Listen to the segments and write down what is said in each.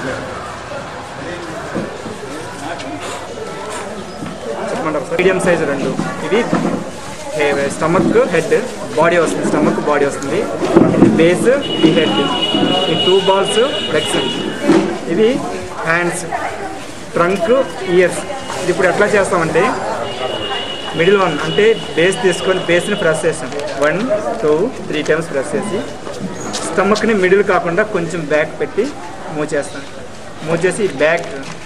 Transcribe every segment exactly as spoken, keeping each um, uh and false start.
చెప్పమంటారు sir? Medium size రెండు. ఇది స్టమక్ హెడ్ బాడీ వస్తుంది, స్టమక్ బాడీ వస్తుంది. ఇది బేస్, ఈ హెడ్, ఈ టూ బాల్స్ లెగ్స్. ఇది హ్యాండ్స్, ట్రంక్, ఇయర్స్. ఇది ఇప్పుడు ఎట్లా చేస్తామంటే మిడిల్ వన్ అంటే బేస్ తీసుకొని బేస్ని ప్రెస్ చేస్తాం. One two three times press చేసి స్టమక్ని మిడిల్ కాకుండా కొంచెం బ్యాక్ పెట్టి మూవ్ చేస్తాం. మూవ్ చేసి బ్యాక్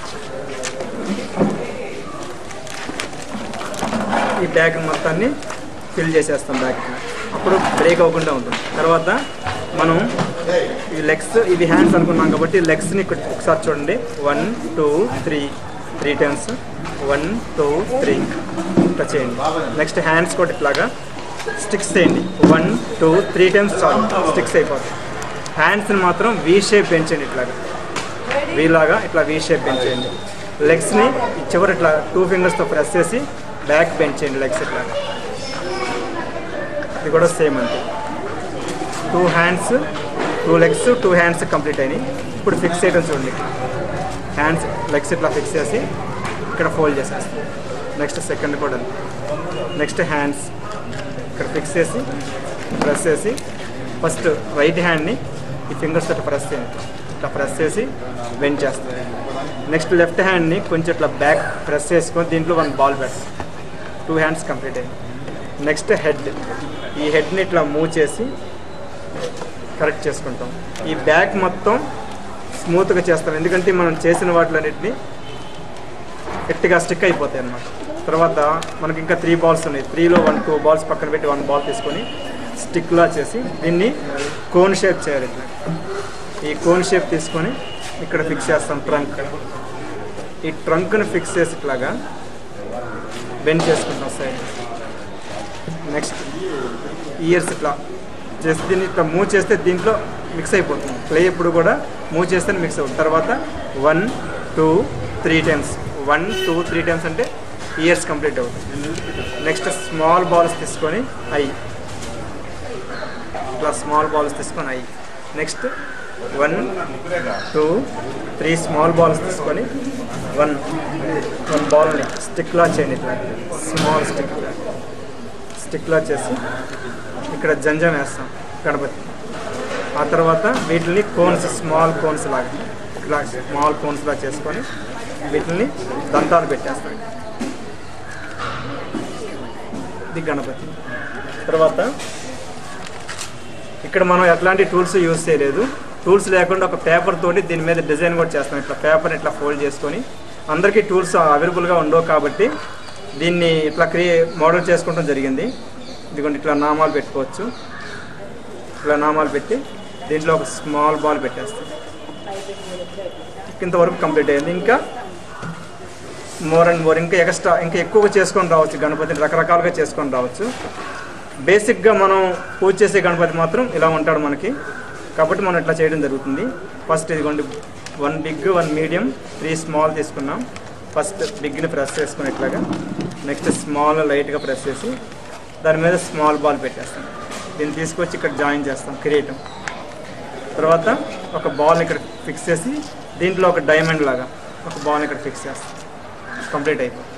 ఈ బ్యాక్ మొత్తాన్ని ఫిల్ చేసేస్తాం బ్యాక్. అప్పుడు బ్రేక్ అవ్వకుండా ఉంటుంది. తర్వాత మనం ఈ లెగ్స్, ఇది హ్యాండ్స్ అనుకున్నాం కాబట్టి లెగ్స్ని ఒకసారి చూడండి. One two three three times, one two three ఇట్లా చేయండి. నెక్స్ట్ హ్యాండ్స్ కూడా ఇట్లాగా స్టిక్స్ చేయండి. వన్ టూ త్రీ టైమ్స్ చాలు, స్టిక్స్ అయిపోతాయి. హ్యాండ్స్ని మాత్రం వీ షేప్ పెంచండి, ఇట్లాగా వీలాగా ఇట్లా వీ షేప్ పెంచేయండి. లెగ్స్ని చివరి ఇట్లా టూ ఫింగర్స్తో ప్రెస్ చేసి బ్యాక్ బెంచ్ చేయండి. లెగ్స్ ఇట్లా, ఇది కూడా సేమ్ అంతే. Two hands, two legs, two hands complete అయినాయి. ఇప్పుడు ఫిక్స్ చేయడం చూడండి. హ్యాండ్స్ లెగ్స్ ఇట్లా ఫిక్స్ చేసి ఇక్కడ ఫోల్డ్ చేసేస్తాం. నెక్స్ట్ సెకండ్ కూడా నెక్స్ట్ హ్యాండ్స్ ఇక్కడ ఫిక్స్ చేసి ప్రెస్ చేసి ఫస్ట్ రైట్ హ్యాండ్ని ఈ ఫింగర్స్ ఇట్లా ప్రెస్ చేయండి. ఇట్లా ప్రెస్ చేసి బెండ్ చేస్తాం. నెక్స్ట్ లెఫ్ట్ హ్యాండ్ని కొంచెం ఇట్లా బ్యాక్ ప్రెస్ చేసుకొని దీంట్లో వన్ బాల్ పెడతాం. టూ హ్యాండ్స్ కంప్లీట్ అయ్యింది. నెక్స్ట్ హెడ్, ఈ హెడ్ని ఇట్లా మూవ్ చేసి కరెక్ట్ చేసుకుంటాం. ఈ బ్యాక్ మొత్తం స్మూత్గా చేస్తాం, ఎందుకంటే మనం చేసిన వాటిలన్నింటినీ గట్టిగా స్టిక్ అయిపోతాయి అన్నమాట. తర్వాత మనకి ఇంకా త్రీ బాల్స్ ఉన్నాయి. త్రీలో వన్ టూ బాల్స్ పక్కన పెట్టి వన్ బాల్ తీసుకొని స్టిక్లా చేసి దీన్ని కోన్ షేప్ చేయాలి. ఇట్లా ఈ కోన్ షేప్ తీసుకొని ఇక్కడ ఫిక్స్ చేస్తాం. ట్రంక్, ఈ ట్రంక్ని ఫిక్స్ చేసి ఇట్లాగా బెండ్ చేసుకుంటాం సైడ్. నెక్స్ట్ ఇయర్స్ ఇట్లా చేసి దీన్ని ఇట్లా మూవ్ చేస్తే దీంట్లో మిక్స్ అయిపోతుంది. ప్లే ఎప్పుడు కూడా మూవ్ చేస్తే మిక్స్ అవుతుంది. తర్వాత one two three times, one two three times అంటే ఇయర్స్ కంప్లీట్ అవుతుంది. నెక్స్ట్ స్మాల్ బాల్స్ తీసుకొని ఐ, ఇట్లా స్మాల్ బాల్స్ తీసుకొని eye. Next one two three small balls తీసుకొని వన్ వన్ బాల్ని స్టిక్లా చేయండి. ఇట్లా స్మాల్ స్టిక్ స్టిక్లా చేసి ఇక్కడ జంజం వేస్తాం గణపతి. ఆ తర్వాత వీటిని కోన్స్, స్మాల్ కోన్స్ లాగా ఇట్లా స్మాల్ కోన్స్ లాగా చేసుకొని వీటిని దంతాలు పెట్టేస్తాం. ఇది గణపతి. తర్వాత ఇక్కడ మనం ఎట్లాంటి టూల్స్ యూజ్ చేయలేదు. టూల్స్ లేకుండా ఒక పేపర్ తోటి దీని మీద డిజైన్ కూడా చేస్తాం. ఇట్లా పేపర్ ఇట్లా ఫోల్డ్ చేసుకొని, అందరికీ టూల్స్ అవైలబుల్గా ఉండవు కాబట్టి దీన్ని ఇట్లా క్రియే మోడల్ చేసుకోవడం జరిగింది. ఇదిగోండి ఇట్లా నామాలు పెట్టుకోవచ్చు. ఇట్లా నామాలు పెట్టి దీంట్లో ఒక స్మాల్ బాల్ పెట్టేస్తాం. ఇంతవరకు కంప్లీట్ అయ్యింది. ఇంకా మోర్ అండ్ మోర్ ఇంకా ఎక్స్ట్రా ఇంకా ఎక్కువగా చేసుకొని రావచ్చు. గణపతిని రకరకాలుగా చేసుకొని రావచ్చు. బేసిక్గా మనం పూజ చేసే గణపతి మాత్రం ఇలా ఉంటాడు మనకి, కాబట్టి మనం ఇట్లా చేయడం జరుగుతుంది. ఫస్ట్ ఇదిగోండి one big, one medium, three small తీసుకున్నాం. ఫస్ట్ బిగ్ని ప్రెస్ చేసుకుని ఇట్లాగా, నెక్స్ట్ స్మాల్ లైట్గా ప్రెస్ చేసి దాని మీద స్మాల్ బాల్ పెట్టేస్తాం. దీన్ని తీసుకొచ్చి ఇక్కడ జాయిన్ చేస్తాం కిరీటం. తర్వాత ఒక బాల్ ఇక్కడ ఫిక్స్ చేసి దీంట్లో ఒక డైమండ్ లాగా ఒక బాల్ ఇక్కడ ఫిక్స్ చేస్తాం. కంప్లీట్ అయిపోయింది.